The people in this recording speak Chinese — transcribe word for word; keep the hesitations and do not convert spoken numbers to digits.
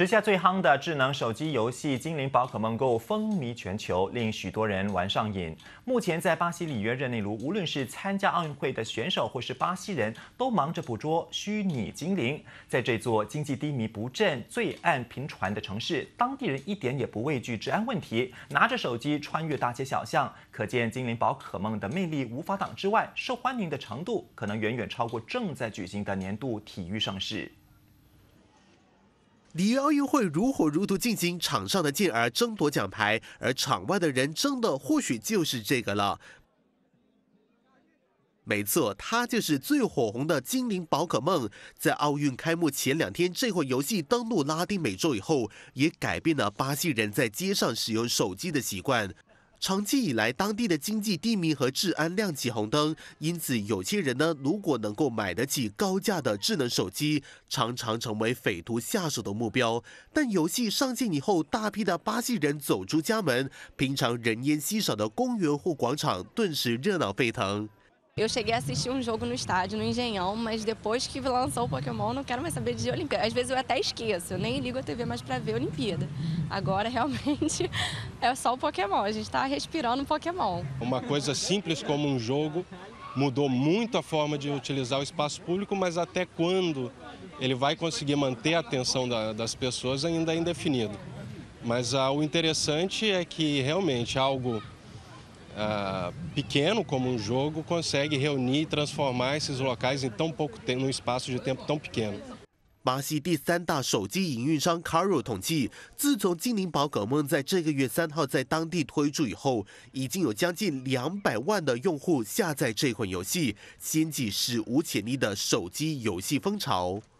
时下最夯的智能手机游戏《精灵宝可梦 Go》风靡全球，令许多人玩上瘾。目前在巴西里约热内卢，无论是参加奥运会的选手或是巴西人，都忙着捕捉虚拟精灵。在这座经济低迷不振、罪案频传的城市，当地人一点也不畏惧治安问题，拿着手机穿越大街小巷。可见精灵宝可梦的魅力无法挡之外，受欢迎的程度可能远远超过正在举行的年度体育盛事。 里约奥运会如火如荼进行，场上的健儿争夺奖牌，而场外的人争的或许就是这个了。没错，它就是最火红的精灵宝可梦。在奥运开幕前两天，这款游戏登陆拉丁美洲以后，也改变了巴西人在街上使用手机的习惯。 长期以来，当地的经济低迷和治安亮起红灯，因此有些人呢，如果能够买得起高价的智能手机，常常成为匪徒下手的目标。但游戏上线以后，大批的巴西人走出家门，平常人烟稀少的公园或广场顿时热闹沸腾。 Eu cheguei a assistir um jogo no estádio, no Engenhão, mas depois que lançou o Pokémon, eu não quero mais saber de Olimpíada. Às vezes eu até esqueço, eu nem ligo a T V mais para ver a Olimpíada. Agora, realmente, é só o Pokémon, a gente está respirando um Pokémon. Uma coisa simples como um jogo mudou muito a forma de utilizar o espaço público, mas até quando ele vai conseguir manter a atenção da, das pessoas ainda é indefinido. Mas ah, o interessante é que realmente algo Uh, pequeno como um jogo consegue reunir e transformar esses locais em tão pouco tempo, num espaço de tempo tão pequeno. 巴西第三大手机营运商 Claro 统计，自从精灵宝可梦在这个月三号在当地推出以后，已经有将近两百万的用户下载这款游戏，掀起史无前例的手机游戏风潮。